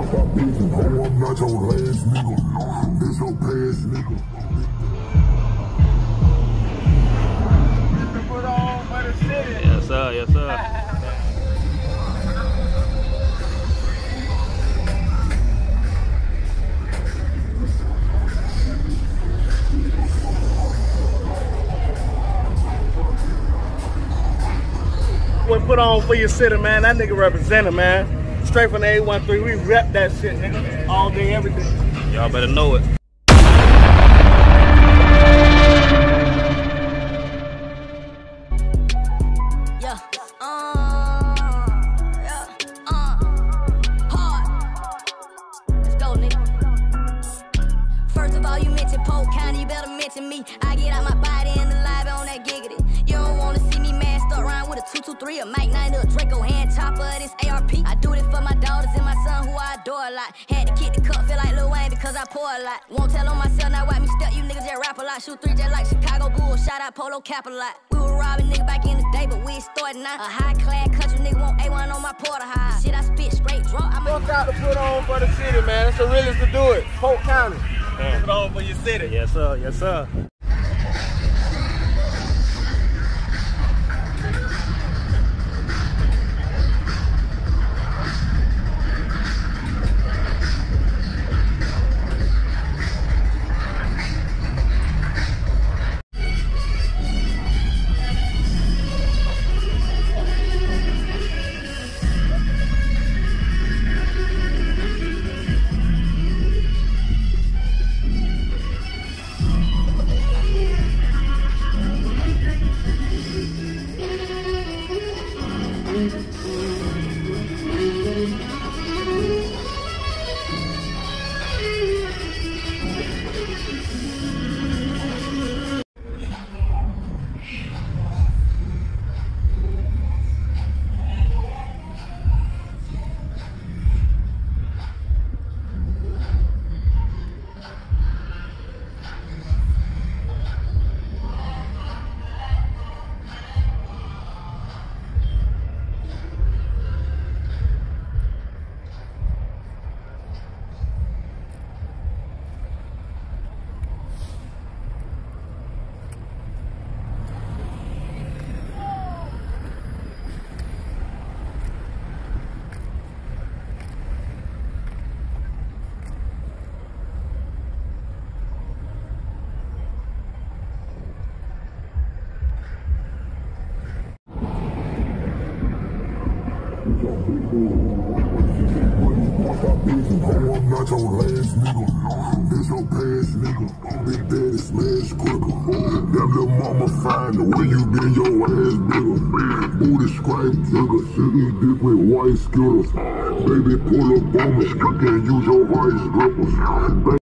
I'm not your last nigga. This your past nigga. Put on for the city. Yes, sir. Yes, sir. What put on for your city, man? That nigga represented, man. Straight from the 813, we rep that shit, nigga. All day, every day. Y'all better know it. First of all, you mention Polk County, you better mention me. I get out my body and the live on that giggity. You don't wanna see me masked up around with a 223, a Mike 9, a Draco hand chopper, this ARP. I do this for my daughters and my son who I adore a lot. Had to kick the cup, feel like Lil Wayne because I pour a lot. Won't tell on myself, now watch me step, you niggas just rap a lot. Shoot 3 just like Chicago Bulls, shout out Polo Cap a lot. We were robbing niggas back in the day, but we ain't starting now. A high class country nigga want A1 on my porter high. Shit, I spit straight drunk. I'm Fuck out to put on for the city, man. It's the realest to do it. Polk County. Put on for your city. Yes, sir. Yes, sir. I'm not your last nigga. This your past nigga. Big daddy smash quicker. Damn little mama fine the way you been your ass bigger. Booty scrape trigger. Sugar dick with white skittles. Baby pull up on me. You can use your vice grippers.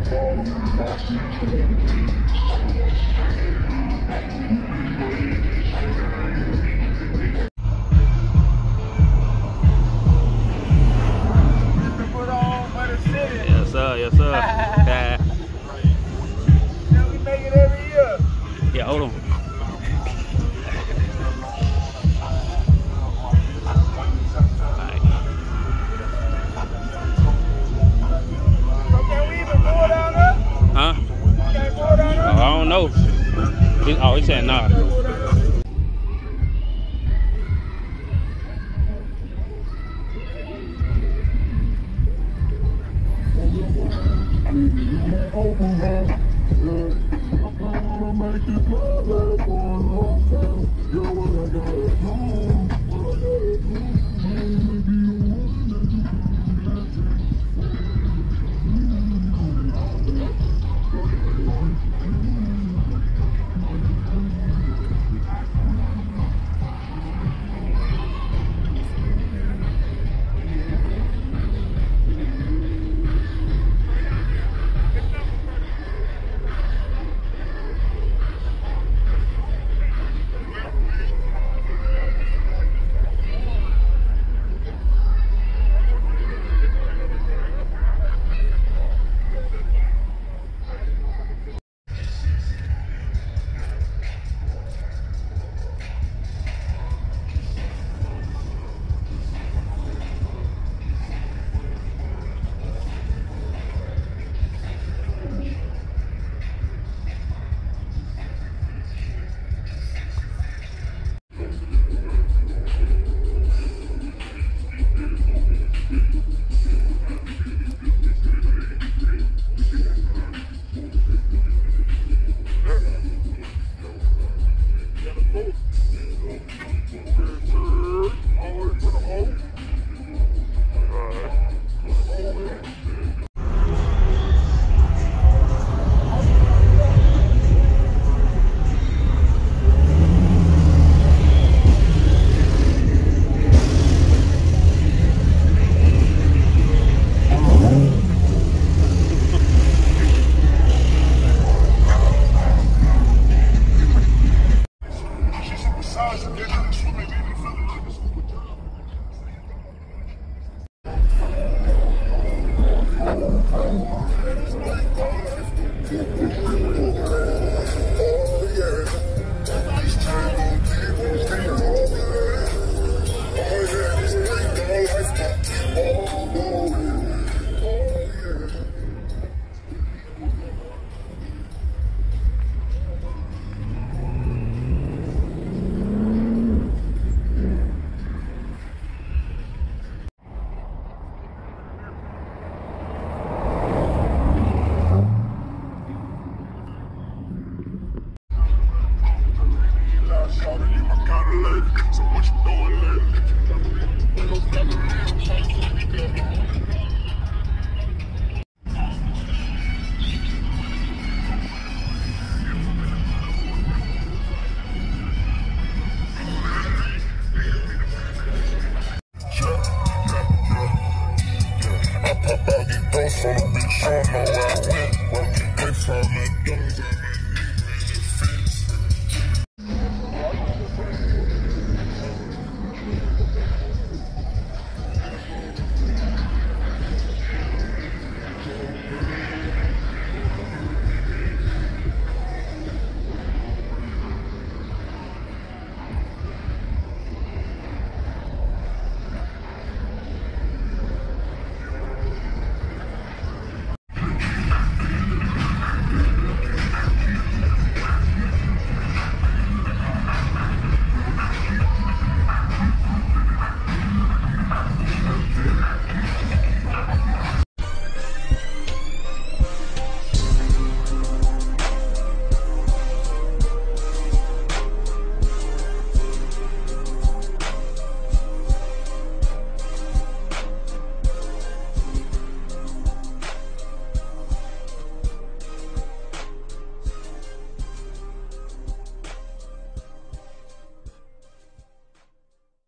Yes, sir. Yes, sir. Yeah. Yeah, we make it every year. Yeah, hold on. So can we even go down there? Huh? Can't go down there? Oh, I don't know. Oh, he said nah. Pop out these doors on the bitch, I don't know where I went. Working, they from it,